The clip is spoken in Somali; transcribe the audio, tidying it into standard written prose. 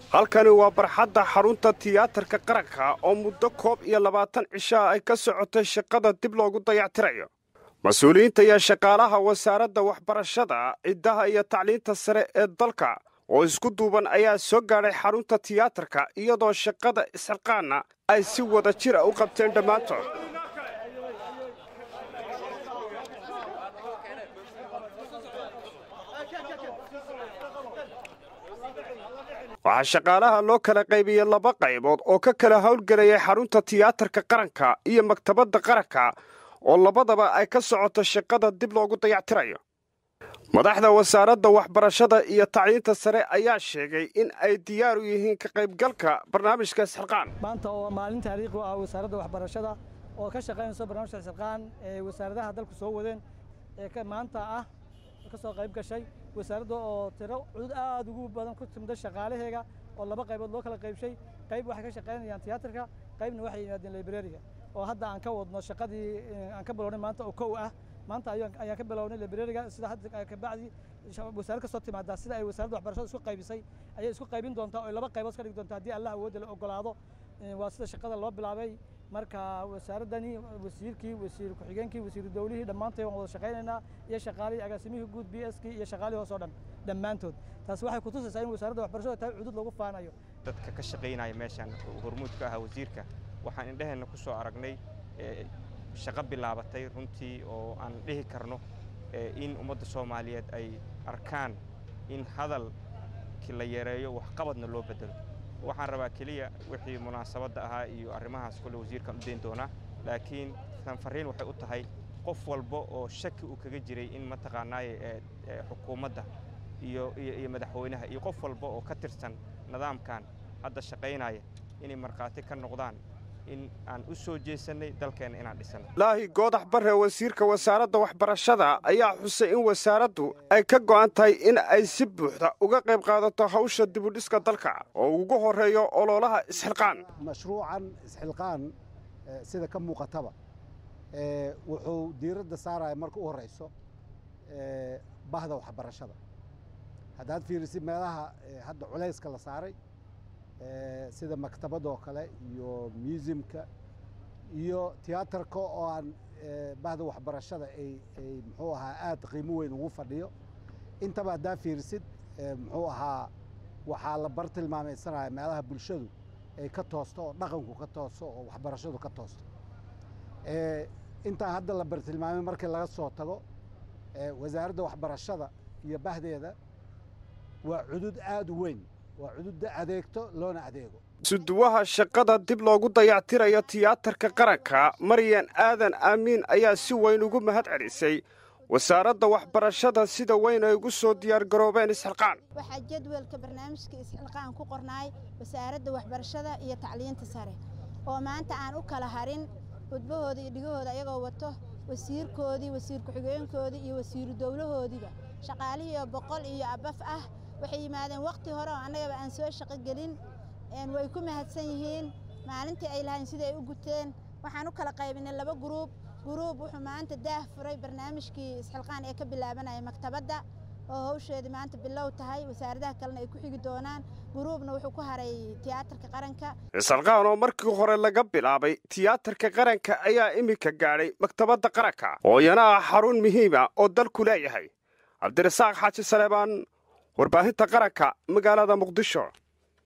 halkani waa barxadda xarunta tiyaatarka qaranka oo muddo 21 cisho ay ka socotay shaqada dib loogu dayactirayo mas'uuliyiinta iyo shaqaalaha wasaaradda waxbarashada ciidaha iyo tacliinta sare ee dalka oo isku duuban ayaa soo gaadhay xarunta tiyaatarka iyadoo shaqada isxilqaana ay si wada jir u qabteen dhammaantood waxaa shaqaalaha loo kala qaybiyey 2 qaybood oo ka kala hawlgelaya xarunta tiyaatarka qaranka iyo maktabadda qaranka oo labadaba ay ka socoto shaqada dib loogu dayactirayo madaxda wasaaradda waxbarashada iyo tacliinta sare ayaa sheegay in ay diyaar u yihiin ka qaybgalka barnaamijka isxilqaan maanta oo maalin taariikhi ah wasaaradda waxbarashada oo ka shaqeynayso barnaamijka isxilqaan ee wasaaradaha dalku soo wadeen ee ka maanta ah ka soo qayb gashay wasaaradda oo tiro cudud aad ugu badan ku timid shaqaalaheega oo 2 qaybood loo kala qaybshay qayb waxay ka shaqeynayaan tiyaatarka qaybna waxay yimaadeen librariga oo hadda aan ka wadno shaqadii aan ka bilownay maanta oo kow ah maanta ayaan ka bilownay librariga sida hadda ka bacdi wasaaradda soo timaada sida ay wasaaradda waxbarashada isku qaybisay ayay isku qaybin doontaa oo 2 qaybood ka dhig doontaa haddii Allah awood la ogolaado waa sida shaqada loo bilaabay marka wasaaradani wasiirkii wasiir ku xigeenkii wasiir dawladii dhamaantood waan wada shaqeynayna iyo shaqaalihii agaasimihii guud BSK iyo shaqaalihii hoos oo dhan dhamaantood taas waxay ku tusaysaa in wasaaradda waxbarashada tahay cudud lagu faanayo dadka ka shaqeynaya meeshan hormuudka ah wasiirka waxaan indhaheena ku soo aragnay shaqo bilaabatay runtii oo aan dhihi karno in ummadda Soomaaliyeed ay arkaan in hadalkii la yareeyo wax qabadna loo bedelo waxaan rabaa kaliya wixii munaasabada ahaa iyo arrimahaas kale wasiirka u deyn doona laakiin tan fariin waxay u tahay qof walba oo shaki uu kaga jiray in ma taqaanaay xukuumadda iyo madaxweynaha iyo qof walba oo ka tirsan nidaamkan hadda shaqeynaya inay marqaati ka noqdaan in aan u soo jeesanay dalkeena inaan dhisano laahi goodax barre wasiirka wasaaradda waxbarashada ayaa xusay in wasaaraddu ay ka go'an tahay in ay si buuxda uga qayb qaadato hawsha dib u dhiska dalka oo ugu horeeyo ololaha isxilqaan mashruucan isxilqaan sida ka muuqataba wuxuu diiradda saaraya marka u horeyso bahda waxbarashada haddaad fiirisid meelaha hadda culayska la saaray sida maktabadoo kale iyo museumka iyo tiyaatarka oo aan bahda waxbarashada ay muxuu ahaa aad qiimo weyn ugu fadhiyo intaba haddaa fiirisid muxuu ahaa waxaa la bartilmaamaysanaya meelaha bulshadu ay ka toosto oo dhaqanku ka toosto oo waxbarashadu ka toosto intaa hadda la bartilmaamay markii laga soo tago wasaaradda waxbarashada iyo bahdeeda waa cudud aad u weyn waa cudud adeegto loona adeego suduwaha shaqada dib loogu dayactirayo tiyaatarka qaranka Maryan Aadan Amiin ayaa si weyn ugu mahad celisay wasaaradda waxbarashada sida weyn ay ugu soo diyaar garoobeen isxilqaan waxa jadwalka barnaamijka isxilqaan ku qornay wasaaradda waxbarashada iyo tacliinta sare oo maanta aan u kala harin gudbahooda iyo dhigahooda ayagoo wato wasiirkoodii wasiir ku xigeenkoodii iyo wasiir dawlahoodiba shaqaalihii 100 iyo abaf ah waxay yimaadeen waqti hore oo anagaba aan soo shaqo gelin way ku mahadsan yihiin maalintii ay lahayn sida ay u guteen waxaan u kala qaybinay 2 group wuxuu maanta daah furay barnaamijkii isxilqaan ee ka bilaabanaya maktabadda oo hawsheedii maanta bilow tahay wasaaradaha kalena ay ku xigi doonaan groupna wuxuu ku haray tiyaatarka qaranka isxilqaan oo markii hore laga bilaabay tiyaatarka qaranka ayaa imika gaadhay maktabadda qaranka oo iyana xarun muhiim ah oo dalku leeyahay Cabdirasaaq Xaaji Saleebaan warbaahinta qaranka magaalada Muqdisho